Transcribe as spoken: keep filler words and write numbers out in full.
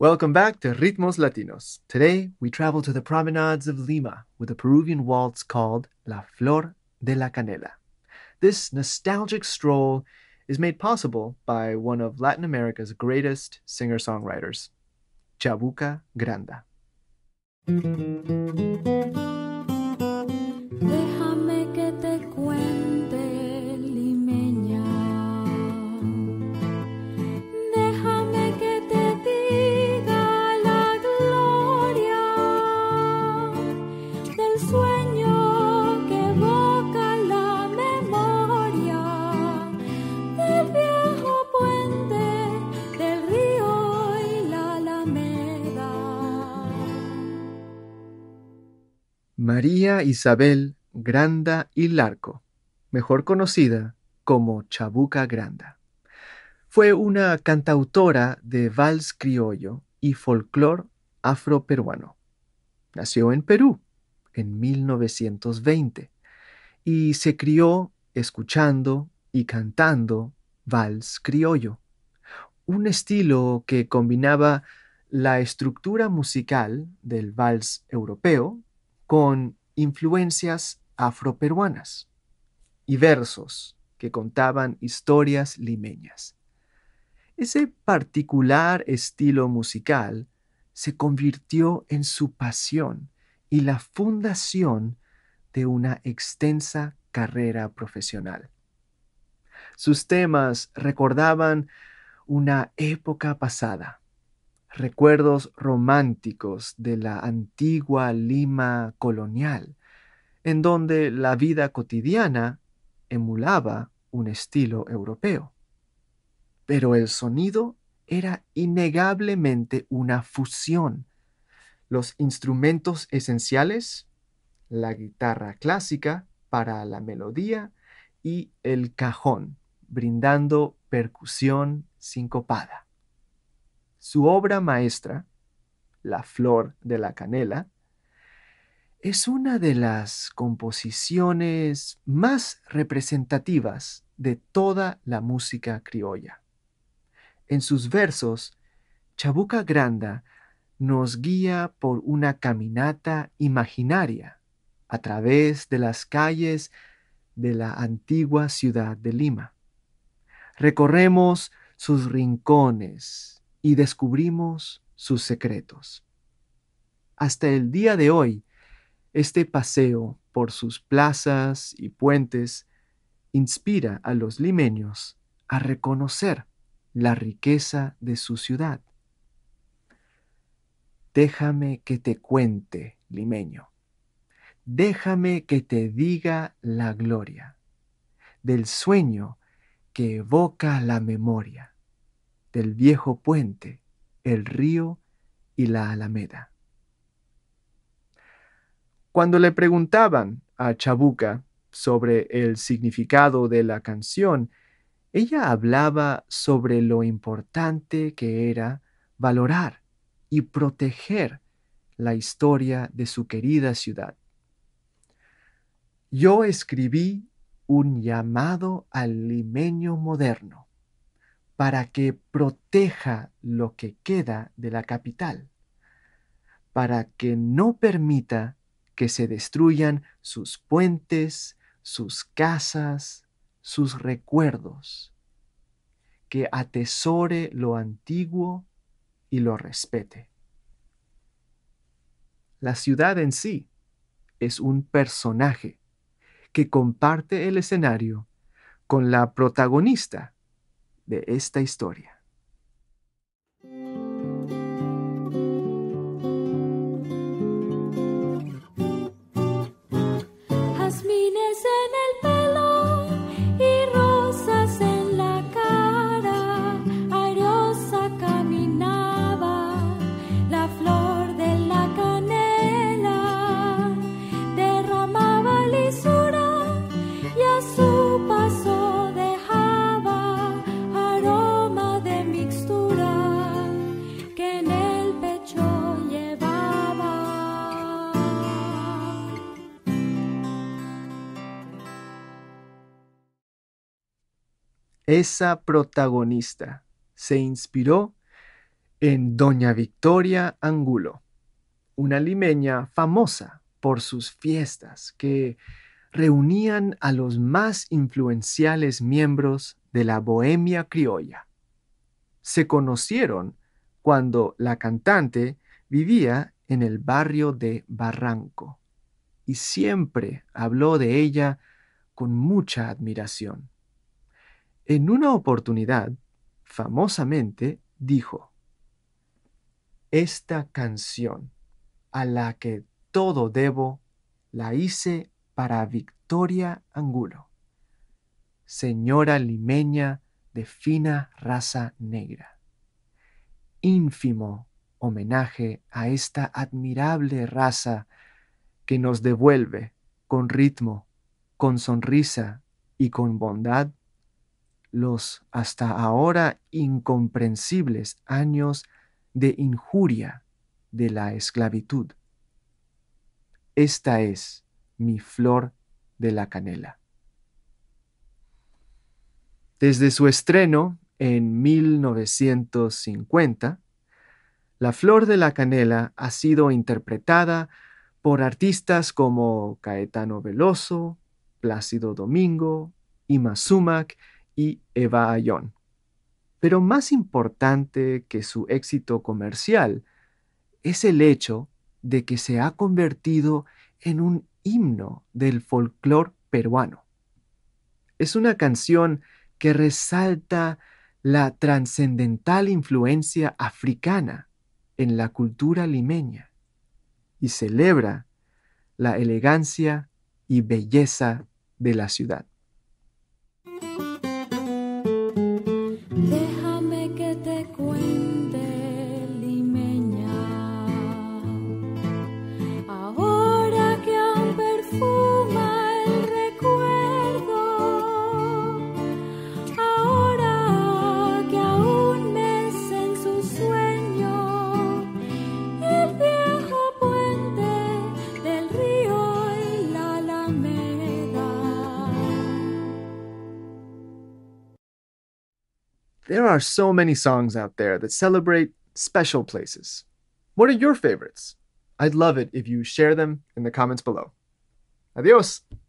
Welcome back to Ritmos Latinos. Today, we travel to the promenades of Lima with a Peruvian waltz called La Flor de la Canela. This nostalgic stroll is made possible by one of Latin America's greatest singer-songwriters, Chabuca Granda. Déjame que te cuente, limeña. Déjame que te diga la gloria del sueño que evoca la memoria del viejo puente del río y la Alameda. María Isabel Granda y Larco, mejor conocida como Chabuca Granda, fue una cantautora de vals criollo y folclor afroperuano. Nació en Perú en mil novecientos veinte y se crió escuchando y cantando vals criollo, un estilo que combinaba la estructura musical del vals europeo con influencias afroperuanas y versos que contaban historias limeñas. Ese particular estilo musical se convirtió en su pasión y la fundación de una extensa carrera profesional. Sus temas recordaban una época pasada, recuerdos románticos de la antigua Lima colonial, en donde la vida cotidiana emulaba un estilo europeo. Pero el sonido era innegablemente una fusión. Los instrumentos esenciales, la guitarra clásica para la melodía y el cajón, brindando percusión sincopada. Su obra maestra, La Flor de la Canela, es una de las composiciones más representativas de toda la música criolla. En sus versos, Chabuca Granda nos guía por una caminata imaginaria a través de las calles de la antigua ciudad de Lima. Recorremos sus rincones y descubrimos sus secretos. Hasta el día de hoy, este paseo por sus plazas y puentes inspira a los limeños a reconocer la riqueza de su ciudad. Déjame que te cuente, limeño. Déjame que te diga la gloria del sueño que evoca la memoria del viejo puente, el río y la Alameda. Cuando le preguntaban a Chabuca sobre el significado de la canción, ella hablaba sobre lo importante que era valorar y proteger la historia de su querida ciudad. Yo escribí un llamado al limeño moderno para que proteja lo que queda de la capital, para que no permita que se destruyan sus puentes, sus casas, sus recuerdos, que atesore lo antiguo y lo respete. La ciudad en sí es un personaje que comparte el escenario con la protagonista de esta historia. Jazmines en el pelo y rosas en la cara, airosa caminaba la flor de la canela, derramaba lisura y a su paso dejaba aroma de mixtura que en el pecho llevaba. Esa protagonista se inspiró en Doña Victoria Angulo, una limeña famosa por sus fiestas que reunían a los más influenciales miembros de la bohemia criolla. Se conocieron cuando la cantante vivía en el barrio de Barranco y siempre habló de ella con mucha admiración. En una oportunidad, famosamente, dijo: "Esta canción, a la que todo debo, la hice para Victoria Angulo, señora limeña de fina raza negra. Ínfimo homenaje a esta admirable raza que nos devuelve con ritmo, con sonrisa y con bondad los hasta ahora incomprensibles años de injuria de la esclavitud. Esta es mi flor de la canela". Desde su estreno en mil novecientos cincuenta, La Flor de la Canela ha sido interpretada por artistas como Caetano Veloso, Plácido Domingo, Ima Sumac y Eva Ayón. Pero más importante que su éxito comercial es el hecho de que se ha convertido en un himno del folclore peruano. Es una canción que resalta la trascendental influencia africana en la cultura limeña y celebra la elegancia y belleza de la ciudad. Déjame que te cuente, limeña, ahora que aún perfuma el recuerdo, ahora que aún mece en su sueño el viejo puente del río y la alameda. There are so many songs out there that celebrate special places. What are your favorites? I'd love it if you share them in the comments below. Adios!